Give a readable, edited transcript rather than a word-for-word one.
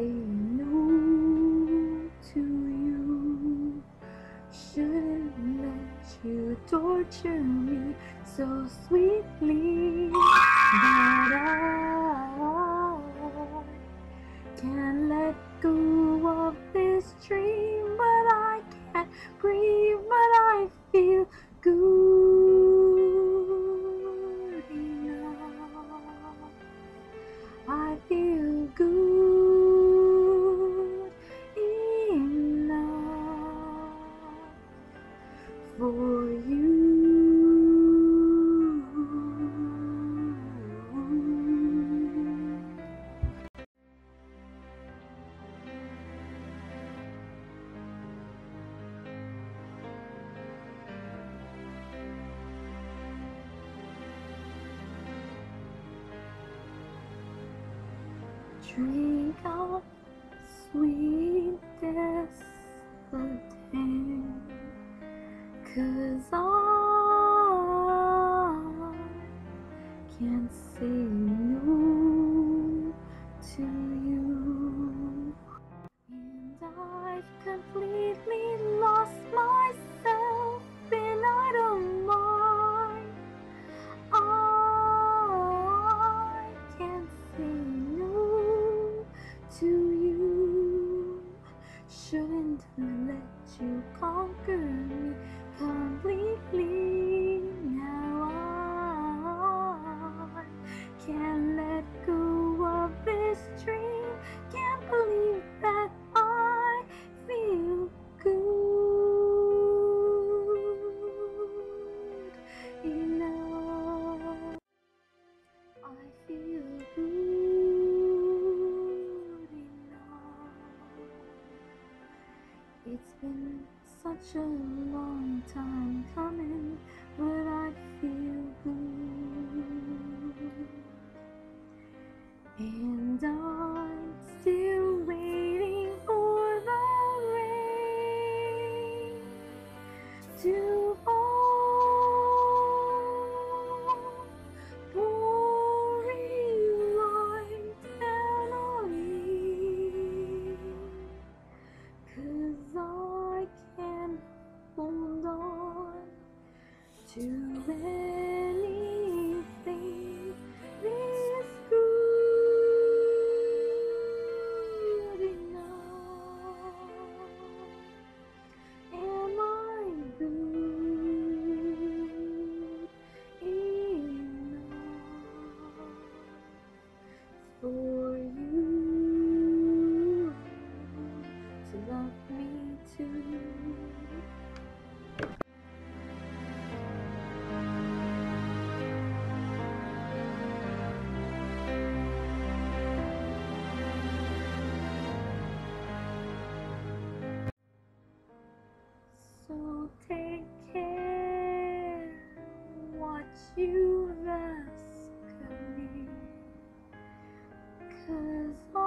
say no to you. Shouldn't let you torture me so sweetly, but I can't let go of this dream. But I can't breathe, but I feel good enough. I feel good enough for you. Drink of sweetest content, 'cause I can't say no to you. And I've completely lost myself and I don't mind. I can't say no to you. Shouldn't let you conquer me completely. Now I can't let go of this dream. Can't believe that I feel good enough. I feel good enough. It's been such a long time coming, but I feel good. And I'm still waiting for the rain to fall, pouring light down on me, 'cause I can't hold on to anything this good enough. Am I good enough for you to love me too? So take care what you ask of me, 'cause